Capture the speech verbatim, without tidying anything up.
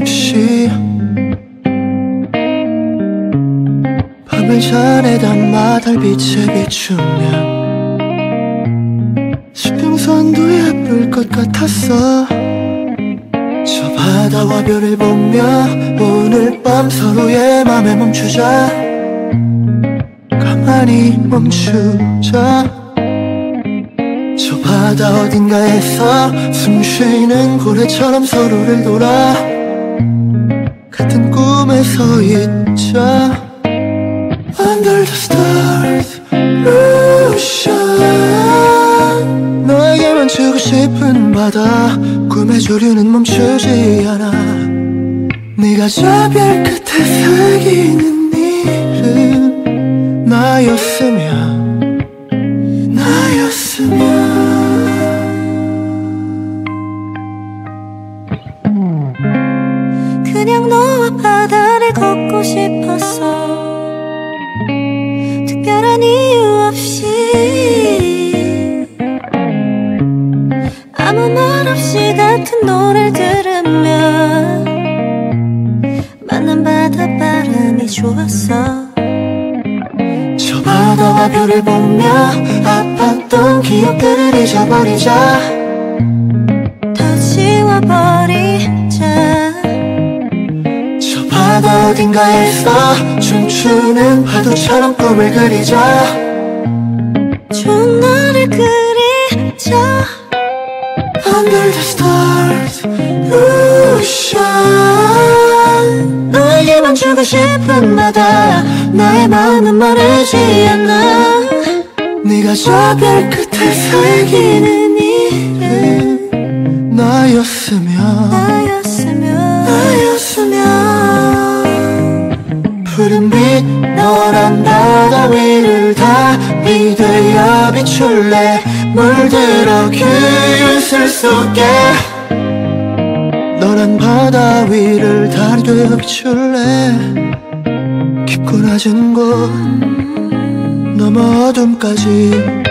없이 밤을 잔에 담아 달빛에 비추면 수평선도 예쁠 것 같았어. 저 바다와 별을 보며 오늘 밤 서로의 맘에 멈추자. 가만히 멈추자. 저 바다 어딘가에서 숨 쉬는 고래처럼 서로를 돌아 같은 꿈에서 있자. Under the stars, ocean. 너에게만 주고 싶은 바다 꿈의 조류는 멈추지 않아. 네가 저 별 끝에 새기는 이름 나였으면 나였으면 그냥 너와 바다를 걷고 싶었어. 특별한 이유 없이 아무 말 없이 같은 노래를 들으며 만난 바닷바람이 좋았어. 저 바다와 별을 보며 아팠던 기억들을 잊어버리자. 다 지워버리자. 저 바다 어딘가에서 춤추는 파도처럼 꿈을 그리자. 좋은 날을 그리자. Under the stars, ocean. 너에게만 주고 싶은 바다 나의 마음은 마르지 않아. 네가 저 별 끝에 새기는 이름 나였으면 나였으면 나였으면 푸른 빛 너란 바다 위를 달이 되어 비출래. 물들어 그 이슬 속에 너란 바다 위를 달이 되어 비출래. 깊고 낮은 곳 넘어 어둠까지